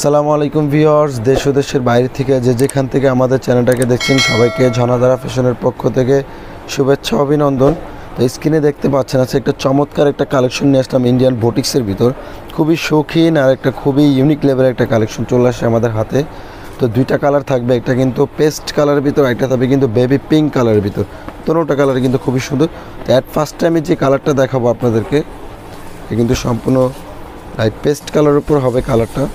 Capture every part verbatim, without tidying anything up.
আসসালামু আলাইকুম ভিউয়ার্স, দেশ ও দেশের বাইরে থেকে যে যেখান থেকে আমাদের চ্যানেলটাকে দেখছেন সবাইকে ঝনাধারা ফ্যাশনের পক্ষ থেকে শুভেচ্ছা অভিনন্দন। তো স্ক্রিনে দেখতে পাচ্ছেন আছে একটা চমৎকার একটা কালেকশন নিয়ে আসলাম ইন্ডিয়ান বুটিক্সের ভিতর। খুবই শৌখিন আর একটা খুবই ইউনিক লেভেলের একটা কালেকশন চলে আসে আমাদের হাতে। তো দুইটা কালার থাকবে, একটা কিন্তু পেস্ট কালারের ভিতর, একটা থাকবে কিন্তু বেবি পিঙ্ক কালারের ভিতর। দুটোটা কালার কিন্তু খুবই সুন্দর। তো অ্যাট ফার্স্ট টাইমে যে কালারটা দেখাবো আপনাদেরকে এ কিন্তু সম্পূর্ণ লাইট পেস্ট কালারের উপর হবে কালারটা,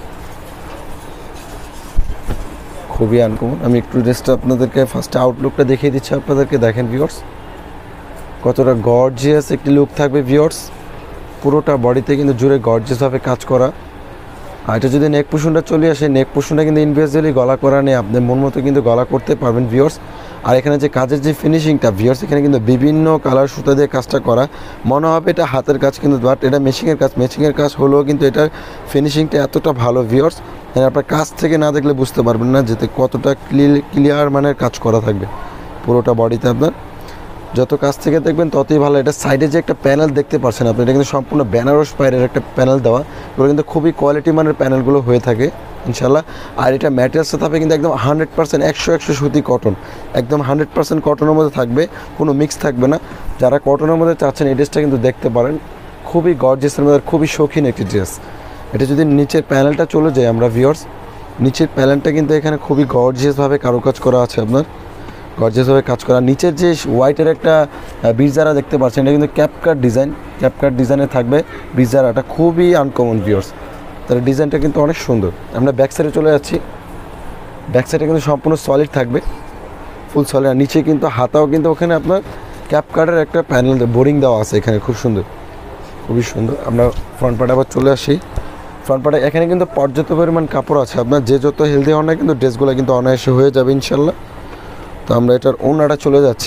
খুবই আনকমন। আমি একটু ড্রেসটা আপনাদেরকে ফার্স্টে আউটলুকটা দেখিয়ে দিচ্ছি আপনাদেরকে। দেখেন ভিউয়ার্স কতটা গর্জিয়াস একটি লুক থাকবে ভিউয়ার্স। পুরোটা বডিতে কিন্তু জুড়ে গর্জিয়াসভাবে কাজ করা। আর এটা যদি নেক পোর্শনটা চলে আসে, নেক পোর্শনটা কিন্তু ইনভিজিবলি গলা করা নেই, আপনি মন মতো কিন্তু গলা করতে পারবেন ভিউয়ার্স। আর এখানে যে কাজের যে ফিনিশিংটা ভিউয়ার্স, এখানে কিন্তু বিভিন্ন কালার সুতা দিয়ে কাজটা করা, মনে হবে এটা হাতের কাজ, কিন্তু বাট এটা মেশিনের কাজ। মেশিনের কাজ হলেও কিন্তু এটার ফিনিশিংটা এতটা ভালো ভিউয়ার্স, আপনার কাজ থেকে না দেখলে বুঝতে পারবেন না যেতে কতটা ক্লিয়ার মানের কাজ করা থাকবে পুরোটা বডিতে। আপনার যত কাছ থেকে দেখবেন ততই ভালো। এটা সাইডে যে একটা প্যানেল দেখতে পাচ্ছেন আপনি, এটা কিন্তু সম্পূর্ণ বেনারস পাইরের একটা প্যানেল দেওয়া। এগুলো কিন্তু খুবই কোয়ালিটি মানের প্যানেলগুলো হয়ে থাকে ইনশাল্লাহ। আর এটা ম্যাটেরিয়ালসটা থাকবে কিন্তু একদম হান্ড্রেড পার্সেন্ট একশো একশো সুতি কটন, একদম হান্ড্রেড পার্সেন্ট কটনের মধ্যে থাকবে, কোনো মিক্স থাকবে না। যারা কটনের মধ্যে চাচ্ছেন এই ড্রেসটা কিন্তু দেখতে পারেন, খুবই গর্জিয়াসের মধ্যে খুবই শৌখিন একটি ড্রেস। এটা যদি নিচের প্যানেলটা চলে যায় আমরা ভিউয়ার্স, নিচের প্যানেলটা কিন্তু এখানে খুবই গর্জিয়াসভাবে কারুকাজ করা আছে, আপনার গর্জিয়াসভাবে কাজ করা। নিচের যে হোয়াইটের একটা বিরজারা দেখতে পাচ্ছেন, এটা কিন্তু ক্যাপকাট ডিজাইন, ক্যাপকাট ডিজাইনে থাকবে বিরজারাটা, খুবই আনকমন ভিউয়ার্স। তার ডিজাইনটা কিন্তু অনেক সুন্দর। আমরা ব্যাক সাইডে চলে যাচ্ছি, ব্যাক সাইডে কিন্তু সম্পূর্ণ সলিড থাকবে, ফুল সলিড। আর নিচে কিন্তু হাতাও কিন্তু ওখানে আপনার ক্যাপকাটের একটা প্যানেল বোরিং দেওয়া আছে এখানে, খুব সুন্দর, খুবই সুন্দর। আমরা ফ্রন্ট পার্টে আবার চলে আসি। ফ্রন্ট পার্টে এখানে কিন্তু পর্যাপ্ত পরিমাণ কাপড় আছে, আপনার যে যত হেলদি হন না কিন্তু ড্রেসগুলো কিন্তু অনায়াসে হয়ে যাবে ইনশাল্লাহ। তো আমরা এটার ওড়নাটা চলে যাচ্ছি।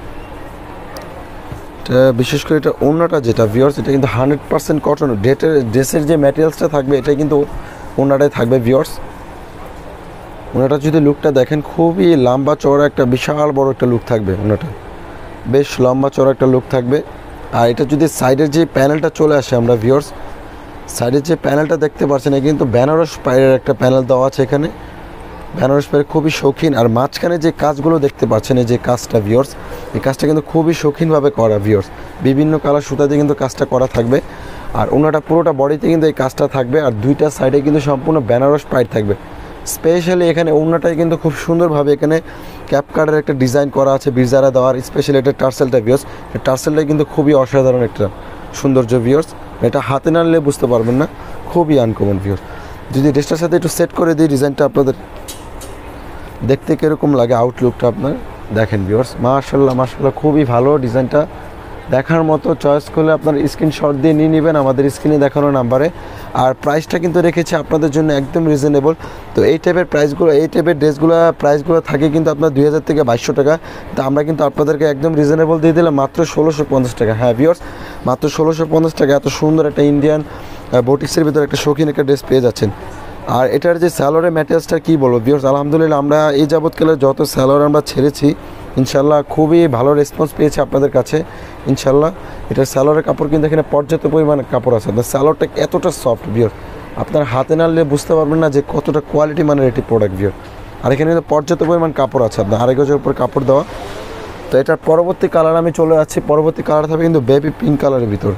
এটা বিশেষ করে এটা ওড়নাটা যেটা ভিউয়ার্স, এটা কিন্তু হান্ড্রেড পার্সেন্ট কটন। ডেটের ড্রেসের যে ম্যাটেরিয়ালসটা থাকবে এটা কিন্তু ওড়নাটাই থাকবে ভিউয়ার্স। ওড়নাটা যদি লুকটা দেখেন, খুবই লম্বা চওড়া একটা বিশাল বড় একটা লুক থাকবে ওড়নাটা, বেশ লম্বা চওড়া একটা লুক থাকবে। আর এটা যদি সাইডের যে প্যানেলটা চলে আসে আমরা ভিউয়ার্স, সাইডের যে প্যানেলটা দেখতে পাচ্ছেন এটা কিন্তু বেনারস পাইরের একটা প্যানেল দেওয়া আছে এখানে, বেনারস পাইরের খুবই শৌখিন। আর মাঝখানে যে কাজগুলো দেখতে পাচ্ছেন এই যে কাজটা ভিউয়ার্স, এই কাজটা কিন্তু খুবই শৌখিনভাবে করা ভিউয়ার্স, বিভিন্ন কালার সুতা দিয়ে কিন্তু কাজটা করা থাকবে। আর ওনাটা পুরোটা বডিতে কিন্তু এই কাজটা থাকবে। আর দুইটা সাইডে কিন্তু সম্পূর্ণ বেনারস পাইর থাকবে। স্পেশালি এখানে ওনাটাই কিন্তু খুব সুন্দরভাবে এখানে ক্যাপকাটের একটা ডিজাইন করা আছে বিরজারা দেওয়ার। স্পেশালি এটা টার্সেলটা ভিউয়ার্স, এই টার্সেলটা কিন্তু খুবই অসাধারণ একটা সৌন্দর্য ভিউয়ার্স। এটা হাতে না নিলে বুঝতে পারবেন না, খুবই আনকমন ভিউয়ার্স। যদি ড্রেসটার সাথে একটু সেট করে দিই ডিজাইনটা আপনাদের দেখতে কীরকম লাগে, আউটলুকটা আপনার দেখেন ভিউয়ার্স। মাশাআল্লাহ মাশাআল্লাহ, খুবই ভালো ডিজাইনটা, দেখার মতো। চয়েস করলে আপনার স্ক্রিনশট দিয়ে নিয়ে নেবেন আমাদের স্ক্রিনে দেখানো নাম্বারে। আর প্রাইসটা কিন্তু রেখেছি আপনাদের জন্য একদম রিজনেবল। তো এই টাইপের প্রাইসগুলো, এই টাইপের ড্রেসগুলো প্রাইসগুলো থাকে কিন্তু আপনার দুই হাজার থেকে বাইশশো টাকা। তো আমরা কিন্তু আপনাদেরকে একদম রিজনেবল দিয়ে দিলাম মাত্র ষোলোশো পঞ্চাশ টাকা। হ্যাঁ ভিউয়ার্স, মাত্র ষোলোশো পঞ্চাশ টাকা এত সুন্দর একটা ইন্ডিয়ান বুটিক্সের ভিতরে একটা শৌখিন একটা ড্রেস পেয়ে যাচ্ছেন। আর এটার যে স্যালোয়ারের ম্যাটেরিয়ালসটা কী বলবো ভিউয়ার্স, আলহামদুলিল্লাহ আমরা এই যাবৎকালে যত স্যালোয়ার আমরা ছেড়েছি ইনশাল্লাহ খুবই ভালো রেসপন্স পেয়েছি আপনাদের কাছে ইনশাল্লাহ। এটার স্যালোয়ারের কাপড় কিন্তু এখানে পর্যাপ্ত পরিমাণে কাপড় আছে। আপনার স্যালোয়ারটা এতটা সফট ভিউয়ার্স, আপনার হাতে নাড়লে বুঝতে পারবেন না যে কতটা কোয়ালিটি মানের এটি প্রোডাক্ট ভিউয়ার। আর এখানে কিন্তু পর্যাপ্ত পরিমাণ কাপড় আছে, আপনার আড়াই গজের উপর কাপড় দেওয়া। তো এটার পরবর্তী কালার আমি চলে যাচ্ছি, পরবর্তী কালার থাকবে কিন্তু বেবি পিঙ্ক কালারের ভিতর।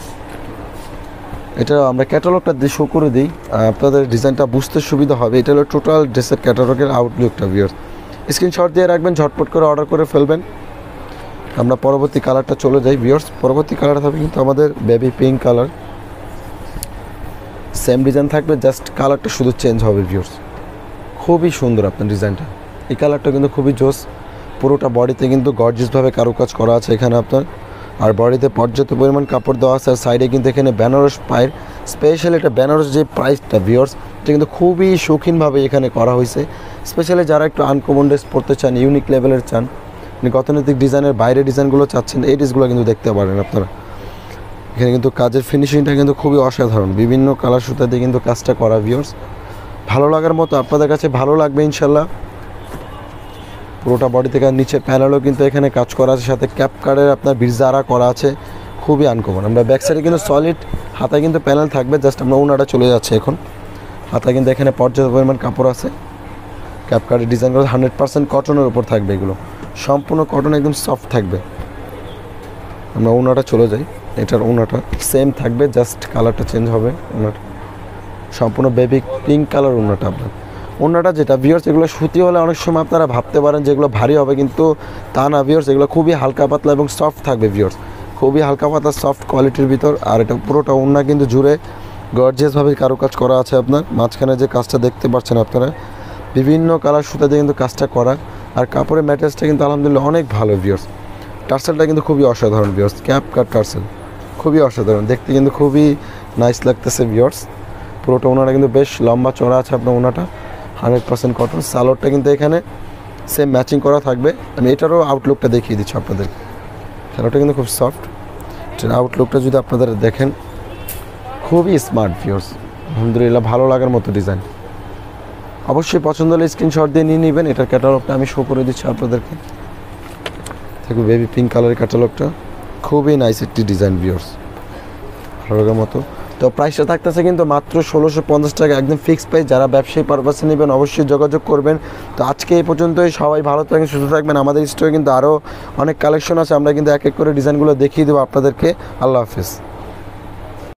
এটা আমরা ক্যাটালগটা দিয়ে শো করে দিই, আপনাদের ডিজাইনটা বুঝতে সুবিধা হবে। এটা হলো টোটাল ড্রেসের ক্যাটালগের আউটলুকটা ভিউয়ার। স্ক্রিনশট দিয়ে রাখবেন, ঝটপট করে অর্ডার করে ফেলবেন। আমরা পরবর্তী কালারটা চলে যাই ভিউয়ার্স। পরবর্তী কালার থাকবে কিন্তু আমাদের baby pink colour, same design থাকবে, জাস্ট কালারটা শুধু চেঞ্জ হবে ভিউয়ার্স। খুবই সুন্দর আপনার ডিজাইনটা, এই কালারটা কিন্তু খুবই জোস। পুরোটা বডিতে কিন্তু গর্জিয়াসভাবে কারুকাজ করা আছে এখানে আপনার। আর বডিতে পর্যাপ্ত পরিমাণ কাপড় দেওয়া আছে। আর সাইডে কিন্তু এখানে বেনারস পায়ের স্পেশালি এটা বেনারস যে প্রাইসটা ভিউয়ার্স, এটা কিন্তু খুবই শৌখিনভাবে এখানে করা হয়েছে। স্পেশালি যারা একটু আনকমন ড্রেস পড়তে চান, ইউনিক লেভেলের চান, মানে গতানুগতিক ডিজাইনের বাইরে ডিজাইনগুলো চাচ্ছেন, এই ড্রেসগুলো কিন্তু দেখতে পারেন আপনারা। এখানে কিন্তু কাজের ফিনিশিংটা কিন্তু খুবই অসাধারণ, বিভিন্ন কালার সুতা দিয়ে কিন্তু কাজটা করা ভিউয়ার্স। ভালো লাগার মতো, আপনাদের কাছে ভালো লাগবে ইনশাল্লাহ। পুরোটা বডি থেকে নিচে প্যানেলও কিন্তু এখানে কাজ করা আছে, সাথে ক্যাপকাটের আপনার বিরজারা করা আছে, খুবই আনকমন। আমরা ব্যাক সাইডে কিন্তু সলিড হাতায় কিন্তু প্যানেল থাকবে, জাস্ট আমরা ওনাটা চলে যাচ্ছে এখন। হাতা কিন্তু এখানে পর্যাপ্ত পরিমাণ কাপড় আছে। ক্যাপকাটের ডিজাইনগুলো হান্ড্রেড পার্সেন্ট কটনের উপর থাকবে, এগুলো সম্পূর্ণ কটন, একদম সফট থাকবে। আমরা ওনাটা চলে যাই, এটার ওনাটা সেম থাকবে, জাস্ট কালারটা চেঞ্জ হবে। ওনাটা সম্পূর্ণ বেবি পিঙ্ক কালার ওনাটা আপনার। ওনাটা যেটা ভিউয়ার্স, এগুলো সুতি হলে অনেক সময় আপনারা ভাবতে পারেন যেগুলো ভারী হবে, কিন্তু তা না ভিউয়ার্স, এগুলো খুবই হালকা পাতলা এবং সফট থাকবে ভিউয়ার্স, খুবই হালকা পাতলা সফট কোয়ালিটির ভিতর। আর এটা পুরোটা ওনা কিন্তু জুড়ে গর্জিয়াসভাবে কারুকাজ করা আছে। আপনার মাঝখানে যে কাজটা দেখতে পাচ্ছেন আপনারা, বিভিন্ন কালার সুতা দিয়ে কিন্তু কাজটা করা। আর কাপড়ের ম্যাটেরিয়ালসটা কিন্তু আলহামদুলিল্লাহ অনেক ভালো ভিউয়ার্স। টার্সেলটা কিন্তু খুবই অসাধারণ ভিউয়ার্স, ক্যাপ কাট টার্সেল খুবই অসাধারণ, দেখতে কিন্তু খুবই নাইস লাগতেছে ভিউয়ার্স। পুরোটা ওনাটা কিন্তু বেশ লম্বা চড়া আছে আপনার ওনাটা, হান্ড্রেড পার্সেন্ট কটন। সালোয়ারটা কিন্তু এখানে সেম ম্যাচিং করা থাকবে। আমি এটারও আউটলুকটা দেখিয়ে দিচ্ছি আপনাদের। সালোয়ারটা কিন্তু খুব সফট, এটার আউটলুকটা যদি আপনাদের দেখেন খুবই স্মার্ট ভিউয়ার্স, আলহামদুলিল্লাহ ভালো লাগার মতো ডিজাইন। অবশ্যই পছন্দ হলে স্ক্রিনশট দিয়ে নিয়ে নেবেন। এটার ক্যাটালগটা আমি শো করে দিচ্ছি আপনাদেরকে। দেখুন বেবি পিঙ্ক কালারের ক্যাটালগটা, খুবই নাইস একটি ডিজাইন ভিউয়ার্স, ভালো লাগার মতো। তো প্রাইসটা থাকতেছে কিন্তু মাত্র ষোলোশো পঞ্চাশ টাকা, একদম ফিক্সড প্রাইস। যারা ব্যবসায়ী পারপাসে নেবেন অবশ্যই যোগাযোগ করবেন। তো আজকে এই পর্যন্তই, সবাই ভালো থাকবেন, সুস্থ থাকবেন। আমাদের স্টোরে কিন্তু আরও অনেক কালেকশন আছে, আমরা কিন্তু এক এক করে ডিজাইনগুলো দেখিয়ে দেবো আপনাদেরকে। আল্লাহ হাফিজ।